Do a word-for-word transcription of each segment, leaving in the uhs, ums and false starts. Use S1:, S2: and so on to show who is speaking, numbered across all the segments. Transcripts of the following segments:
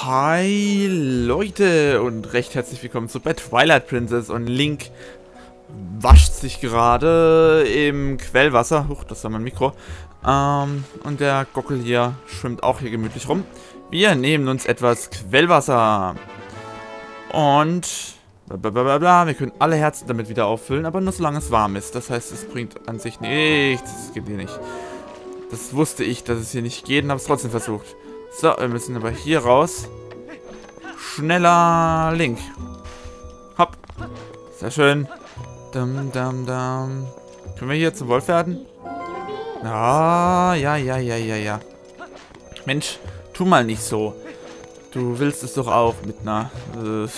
S1: Hi Leute und recht herzlich willkommen zu Bad Twilight Princess und Link wascht sich gerade im Quellwasser. Huch, das war mein Mikro. Ähm, und der Gockel hier schwimmt auch hier gemütlich rum. Wir nehmen uns etwas Quellwasser. Und blablabla. Wir können alle Herzen damit wieder auffüllen, aber nur solange es warm ist. Das heißt, es bringt an sich nichts. Das geht hier nicht. Das wusste ich, dass es hier nicht geht und habe es trotzdem versucht. So, wir müssen aber hier raus. Schneller Link. Hopp. Sehr schön. Dum, dum, dum. Können wir hier zum Wolf werden? Ah, ja, ja, ja, ja, ja. Mensch, tu mal nicht so. Du willst es doch auch mit einer... Äh,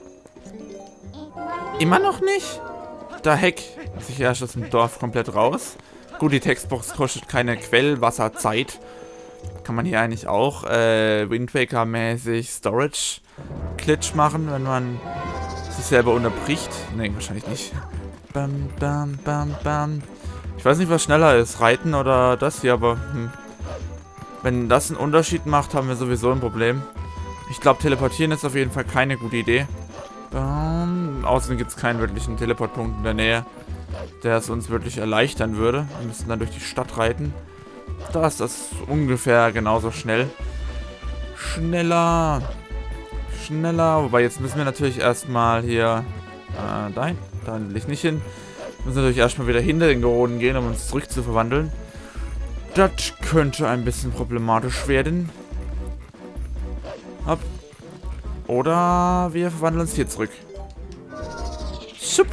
S1: immer noch nicht? Da Heck ist ich erst aus dem Dorf komplett raus. Gut, die Textbox kostet keine Quellwasserzeit. Kann man hier eigentlich auch äh, Wind Waker mäßig Storage Glitch machen, wenn man sich selber unterbricht? Ne, wahrscheinlich nicht. Bam, bam, bam, bam. Ich weiß nicht, was schneller ist, Reiten oder das hier, aber hm. Wenn das einen Unterschied macht, haben wir sowieso ein Problem. Ich glaube, teleportieren ist auf jeden Fall keine gute Idee. Bam. Außerdem gibt es keinen wirklichen Teleportpunkt in der Nähe, der es uns wirklich erleichtern würde. Wir müssen dann durch die Stadt reiten. Da ist das ungefähr genauso schnell. Schneller. Schneller. Wobei, jetzt müssen wir natürlich erstmal hier... Äh, dahin. Da will ich nicht hin. Wir müssen natürlich erstmal wieder hinter den Geroden gehen, um uns zurück zu verwandeln. Das könnte ein bisschen problematisch werden. Hopp. Oder wir verwandeln uns hier zurück. Schupp.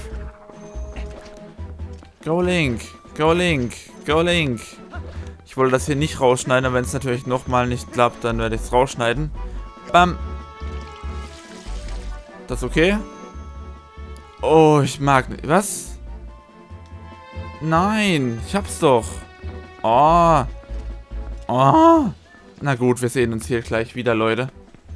S1: Go Link. Go Link. Go Link. Ich wollte das hier nicht rausschneiden, aber wenn es natürlich nochmal nicht klappt, dann werde ich es rausschneiden. Bam. Das okay? Oh, ich mag nicht. Was? Nein, ich hab's doch. Oh. Oh. Na gut, wir sehen uns hier gleich wieder, Leute.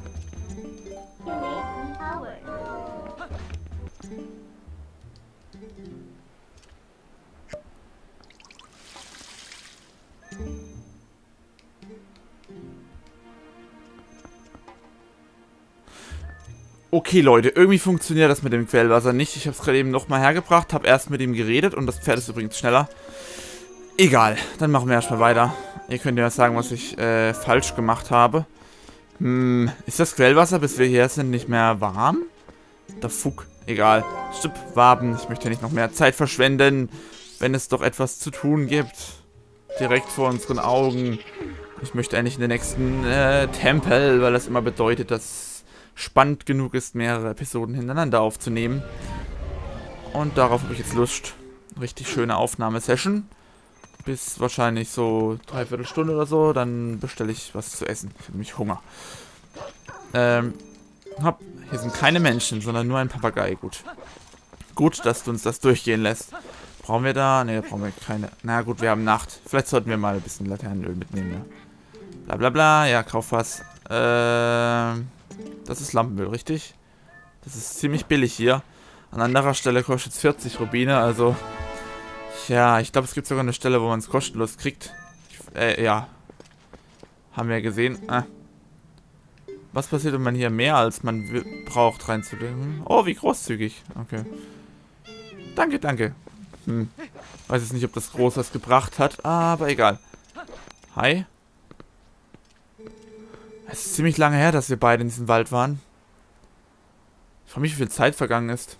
S1: Okay, Leute, irgendwie funktioniert das mit dem Quellwasser nicht. Ich habe es gerade eben nochmal hergebracht, habe erst mit ihm geredet und das Pferd ist übrigens schneller. Egal, dann machen wir erstmal weiter. Ihr könnt ja sagen, was ich äh, falsch gemacht habe. Hm, ist das Quellwasser, bis wir hier sind, nicht mehr warm? Der Fuck, egal. Stipp, Waben, ich möchte nicht noch mehr Zeit verschwenden, wenn es doch etwas zu tun gibt. Direkt vor unseren Augen. Ich möchte eigentlich in den nächsten äh, Tempel, weil das immer bedeutet, dass spannend genug ist, mehrere Episoden hintereinander aufzunehmen. Und darauf habe ich jetzt Lust. Richtig schöne Aufnahmesession. Bis wahrscheinlich so dreiviertel Stunde oder so. Dann bestelle ich was zu essen. Ich habe nämlich Hunger. Ähm, hopp. Hier sind keine Menschen, sondern nur ein Papagei. Gut. Gut, dass du uns das durchgehen lässt. Brauchen wir da? Ne, brauchen wir keine. Na gut, wir haben Nacht. Vielleicht sollten wir mal ein bisschen Laternenöl mitnehmen. Ja. Bla bla bla. Ja, kauf was. Ähm... Das ist Lampenöl, richtig? Das ist ziemlich billig hier. An anderer Stelle kostet es vierzig Rubine, also... Ja, ich glaube, es gibt sogar eine Stelle, wo man es kostenlos kriegt. Ich, äh, ja. Haben wir ja gesehen. Ah. Was passiert, wenn man hier mehr als man braucht reinzulegen? Oh, wie großzügig. Okay. Danke, danke. Hm. Weiß jetzt nicht, ob das groß was gebracht hat, aber egal. Hi. Es ist ziemlich lange her, dass wir beide in diesem Wald waren. Ich frage mich, wie viel Zeit vergangen ist.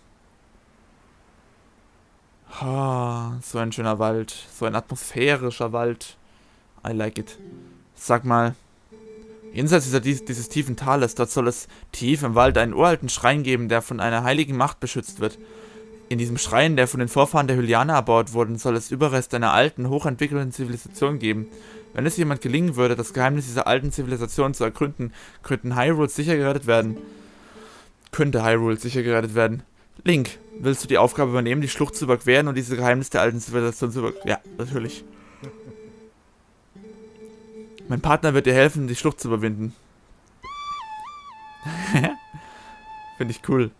S1: Ah, so ein schöner Wald. So ein atmosphärischer Wald. I like it. Sag mal, jenseits dieser, dieses tiefen Tales, dort soll es tief im Wald einen uralten Schrein geben, der von einer heiligen Macht beschützt wird. In diesem Schrein, der von den Vorfahren der Hylianer erbaut wurde, soll es Überreste einer alten, hochentwickelten Zivilisation geben. Wenn es jemand gelingen würde, das Geheimnis dieser alten Zivilisation zu ergründen, könnten Hyrule sicher gerettet werden. Könnte Hyrule sicher gerettet werden. Link, willst du die Aufgabe übernehmen, die Schlucht zu überqueren und diese Geheimnis der alten Zivilisation zu überqueren? Ja, natürlich. Mein Partner wird dir helfen, die Schlucht zu überwinden. Finde ich cool.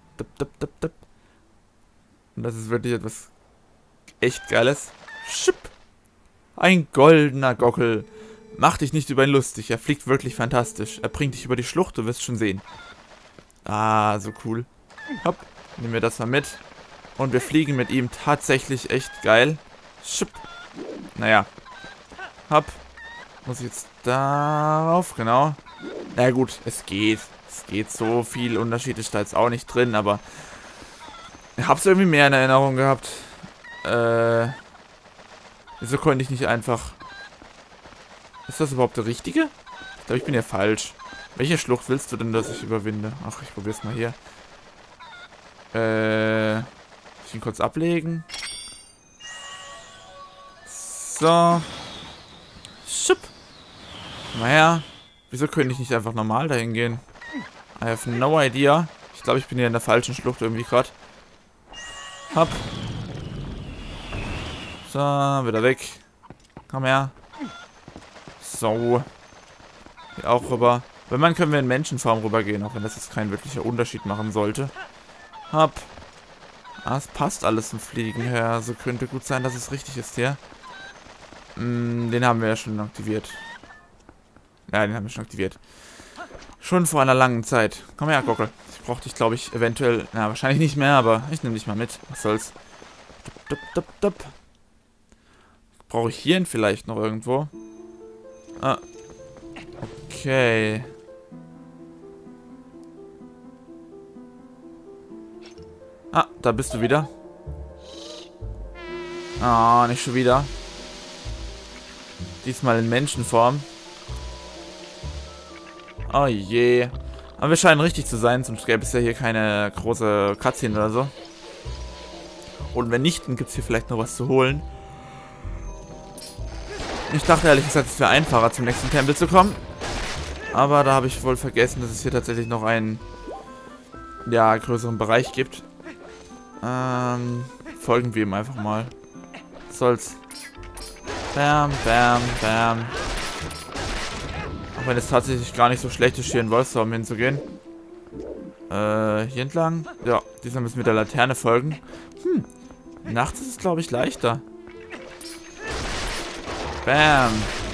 S1: Und das ist wirklich etwas echt Geiles. Schipp. Ein goldener Gockel. Mach dich nicht über ihn lustig. Er fliegt wirklich fantastisch. Er bringt dich über die Schlucht, du wirst schon sehen. Ah, so cool. Hopp, nehmen wir das mal mit. Und wir fliegen mit ihm tatsächlich echt geil. Schupp. Naja. Hopp. Muss ich jetzt darauf, genau. Na ja, gut, es geht. Es geht, so viel Unterschied ist da jetzt auch nicht drin, aber ich hab's irgendwie mehr in Erinnerung gehabt. Äh, wieso konnte ich nicht einfach... Ist das überhaupt der richtige? Ich glaube, ich bin ja falsch. Welche Schlucht willst du denn, dass ich überwinde? Ach, ich probier's mal hier. Äh, ich ihn kurz ablegen. So. Schupp. Komm mal her. Wieso könnte ich nicht einfach normal dahin gehen? I have no idea. Ich glaube, ich bin hier in der falschen Schlucht irgendwie gerade. Hopp. So, wieder weg. Komm her. So. Hier auch rüber. Wenn man können wir in Menschenform rübergehen, auch wenn das jetzt keinen wirklicher Unterschied machen sollte. Hopp. Ah, es passt alles zum Fliegen her. Also könnte gut sein, dass es richtig ist hier. Hm, den haben wir ja schon aktiviert. Ja, den haben wir schon aktiviert. Schon vor einer langen Zeit. Komm her, Gockel. Ich brauche dich, glaube ich, eventuell... Na, wahrscheinlich nicht mehr, aber ich nehme dich mal mit. Was soll's. Dup, dup, dup, dup. Brauche ich hierhin vielleicht noch irgendwo? Ah. Okay. Ah, da bist du wieder. Ah, nicht schon wieder. Diesmal in Menschenform. Oh je. Aber wir scheinen richtig zu sein, sonst gäbe es ja hier keine große Cutscene oder so. Und wenn nicht, dann gibt es hier vielleicht noch was zu holen. Ich dachte ehrlich gesagt, es wäre einfacher, zum nächsten Tempel zu kommen. Aber da habe ich wohl vergessen, dass es hier tatsächlich noch einen, ja, größeren Bereich gibt. Ähm, folgen wir ihm einfach mal. Was soll's. Bam, bam, bam. Auch wenn es tatsächlich gar nicht so schlecht ist, hier in Wolfstorm hinzugehen. Äh, hier entlang? Ja, diesmal müssen wir der Laterne folgen. Hm, nachts ist es, glaube ich, leichter. Bam.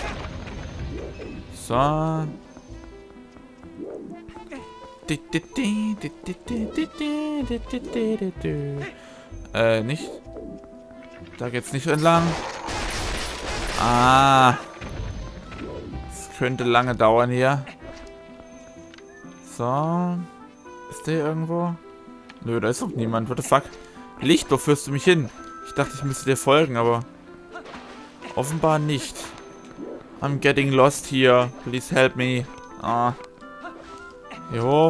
S1: So. Äh, nicht. Da geht's nicht entlang. Ah. Das könnte lange dauern hier. So. Ist der hier irgendwo? Nö, da ist doch niemand. What the fuck? Licht, wo führst du mich hin? Ich dachte, ich müsste dir folgen, aber offenbar nicht. I'm getting lost here. Please help me. Ah. Hier hoch.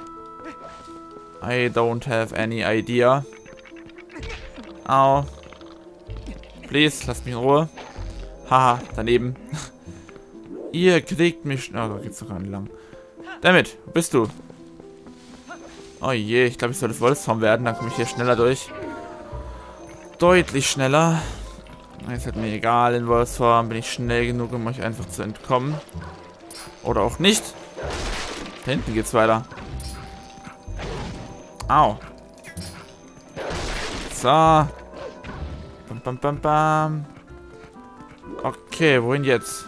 S1: I don't have any idea. Au. Please, lasst mich in Ruhe. Haha, daneben. Ihr kriegt mich... Oh, da geht's doch gar nicht lang. Damit, wo bist du? Oh je, ich glaube, ich soll das Wolfsform werden. Dann komme ich hier schneller durch. Deutlich schneller. Ist halt mir egal, in Wolfsform bin ich schnell genug, um euch einfach zu entkommen. Oder auch nicht. Da hinten geht's weiter. Au. So. Bam, bam, bam, bam. Okay, wohin jetzt?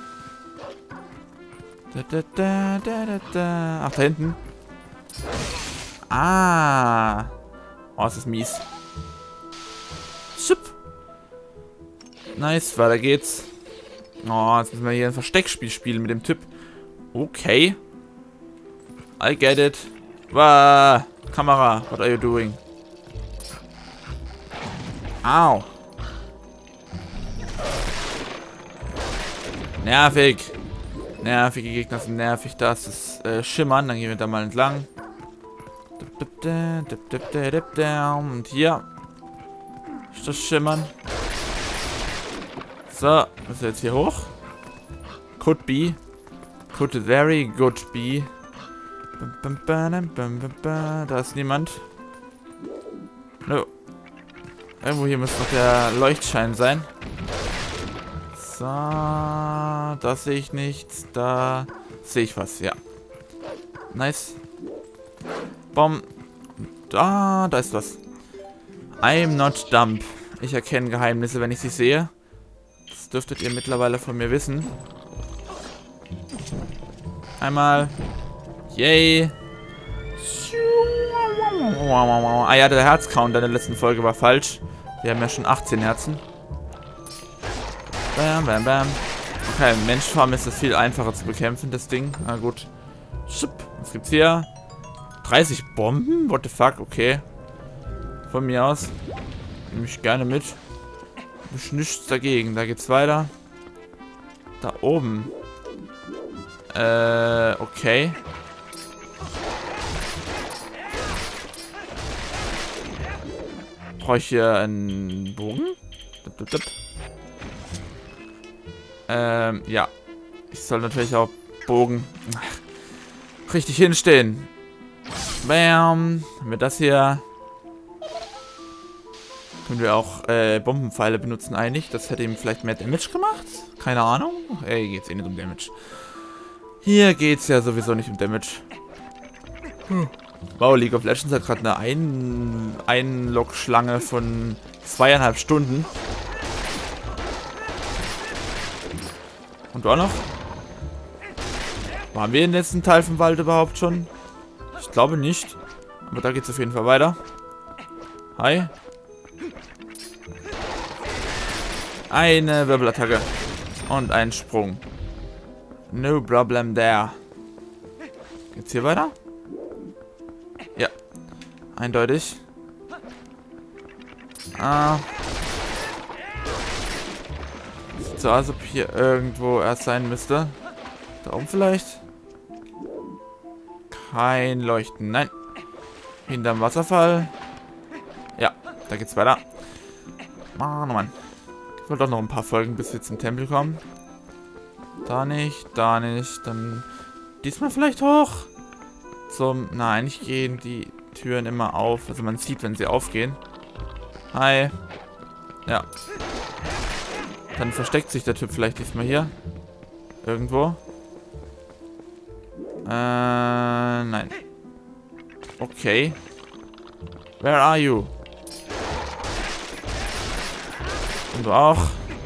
S1: Da, da, da, da, da, da. Ach, da hinten. Ah. Oh, das ist mies. Schupp. Nice, weiter geht's. Oh, jetzt müssen wir hier ein Versteckspiel spielen mit dem Typ. Okay. I get it. Wow. Kamera, what are you doing? Au. Nervig. Nervige Gegner sind nervig. Das ist äh, Schimmern. Dann gehen wir da mal entlang. Und hier ist das Schimmern. So, müssen wir jetzt hier hoch? Could be. Could very good be. Da ist niemand. No. Irgendwo hier muss noch der Leuchtschein sein. So, da sehe ich nichts. Da sehe ich was, ja. Nice. Bom. Da, da ist was. I'm not dumb. Ich erkenne Geheimnisse, wenn ich sie sehe. Das dürftet ihr mittlerweile von mir wissen. Einmal. Yay. Ah ja, der Herzcount in der letzten Folge war falsch. Wir haben ja schon achtzehn Herzen. Bam, bam, bam. Okay, im Menschform ist das viel einfacher zu bekämpfen, das Ding. Na gut. Was gibt's hier? dreißig Bomben? What the fuck? Okay. Von mir aus. Nehme ich gerne mit. Ist nichts dagegen. Da geht's weiter. Da oben. Äh, okay. Brauche ich hier einen Bogen? Dip, dip, dip. Ähm, ja. Ich soll natürlich auch Bogen Ach, richtig hinstehen. Bam. Haben wir das hier. Können wir auch äh, Bombenpfeile benutzen eigentlich. Das hätte ihm vielleicht mehr Damage gemacht. Keine Ahnung. Ey, geht's eh nicht um Damage. Hier geht's ja sowieso nicht um Damage. Hm. Wow, League of Legends hat gerade eine Ein Einlog-Schlange von zweieinhalb Stunden. Und auch noch? Waren wir im letzten Teil vom Wald überhaupt schon? Ich glaube nicht. Aber da geht's auf jeden Fall weiter. Hi. Eine Wirbelattacke. Und ein Sprung. No problem there. Geht's hier weiter? Ja. Eindeutig. Ah. Sieht so aus, als ob hier irgendwo erst sein müsste. Da oben vielleicht? Kein Leuchten. Nein. Hinterm Wasserfall. Ja, da geht's weiter. Mann, oh Mann. Ich wollte doch noch ein paar Folgen, bis wir zum Tempel kommen. Da nicht, da nicht. Dann diesmal vielleicht hoch. Zum... Na, eigentlich gehen die Türen immer auf. Also man sieht, wenn sie aufgehen. Hi. Ja. Dann versteckt sich der Typ vielleicht diesmal hier. Irgendwo. Äh, nein. Okay. Where are you? Und du auch.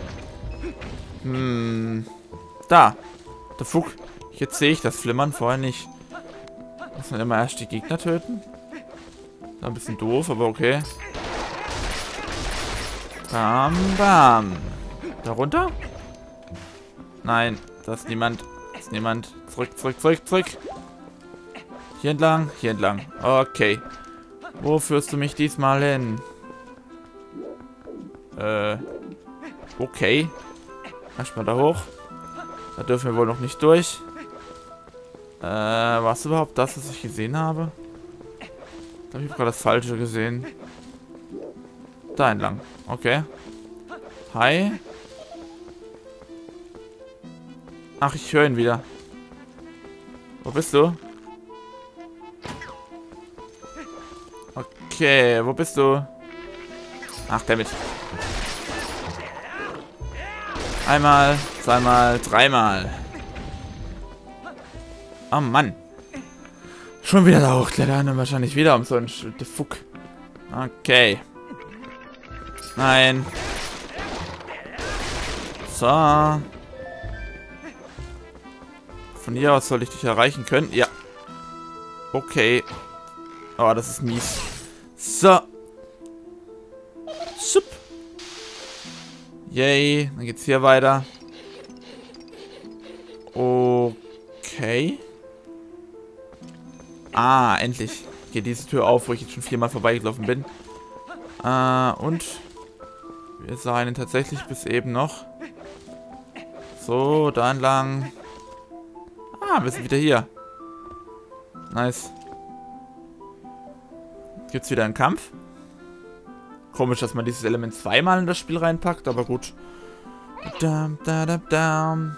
S1: Hm. Da. Der Fuck. Jetzt sehe ich das Flimmern, vorher nicht. Muss man immer erst die Gegner töten? Ist ein bisschen doof, aber okay. Bam, bam. Da runter? Nein, da ist niemand. Da ist niemand. Zurück, zurück, zurück, zurück. Hier entlang, hier entlang. Okay. Wo führst du mich diesmal hin? Äh. Okay. Erstmal da hoch. Da dürfen wir wohl noch nicht durch. Äh, war es überhaupt das, was ich gesehen habe? Ich glaube, ich habe gerade das Falsche gesehen. Da entlang. Okay. Hi. Ach, ich höre ihn wieder. Wo bist du? Okay, wo bist du? Ach, damit. Einmal, zweimal, dreimal. Oh Mann. Schon wieder da hochklettern und wahrscheinlich wieder um so einen Fuck. Okay. Nein. So. Von hier aus soll ich dich erreichen können. Ja. Okay. Oh, das ist mies. So. Sup. Yay. Dann geht's hier weiter. Okay. Ah, endlich geht diese Tür auf, wo ich jetzt schon viermal vorbeigelaufen bin. Äh, und wir sahen ihn tatsächlich bis eben noch. So, da entlang. Ah, wir sind wieder hier. Nice. Gibt's wieder einen Kampf? Komisch, dass man dieses Element zweimal in das Spiel reinpackt, aber gut. Dam, da, da, dam.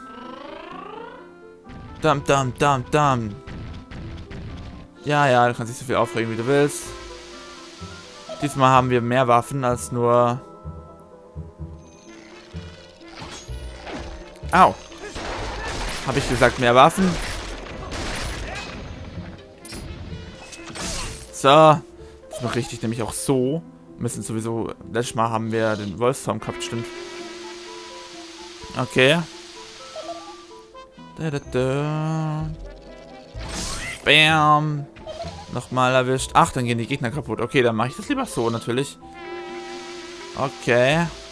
S1: Dam, dam, dam, dam. Ja, ja, du kannst dich so viel aufregen, wie du willst. Diesmal haben wir mehr Waffen als nur... Au. Habe ich gesagt, mehr Waffen? So. Das macht richtig, nämlich auch so. Wir müssen sowieso... Letztes Mal haben wir den Wolfstorm gehabt, stimmt. Okay. Da, da, da. Bam. Nochmal erwischt. Ach, dann gehen die Gegner kaputt. Okay, dann mache ich das lieber so, natürlich. Okay.